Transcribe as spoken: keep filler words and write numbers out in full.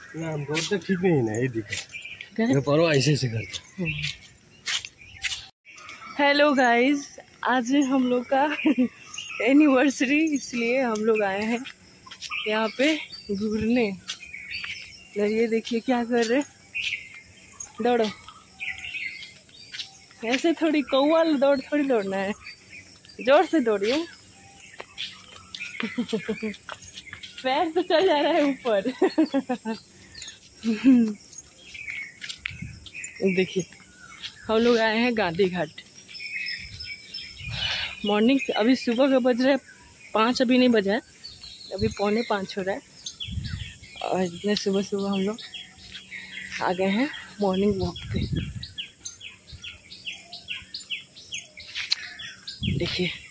ना हम तो ठीक नहीं ना, ये दिखे ये परो ऐसे ऐसे करते। हेलो गाइस, आज हम लोग का एनिवर्सरी, इसलिए हम लोग आए हैं यहाँ पे घूरने। ये देखिए क्या कर रहे, दौड़ो ऐसे थोड़ी, कौवा दौड़ थोड़ी दौड़ना है, जोर से दौड़िए। पैर तो चल जा रहा है ऊपर। देखिए हम लोग आए हैं गांधी घाट। मॉर्निंग, अभी सुबह का बज रहा है पाँच, अभी नहीं बजा है, अभी पौने पाँच हो रहा है। और इतने सुबह सुबह हम लोग आ गए हैं मॉर्निंग वॉक पे। देखिए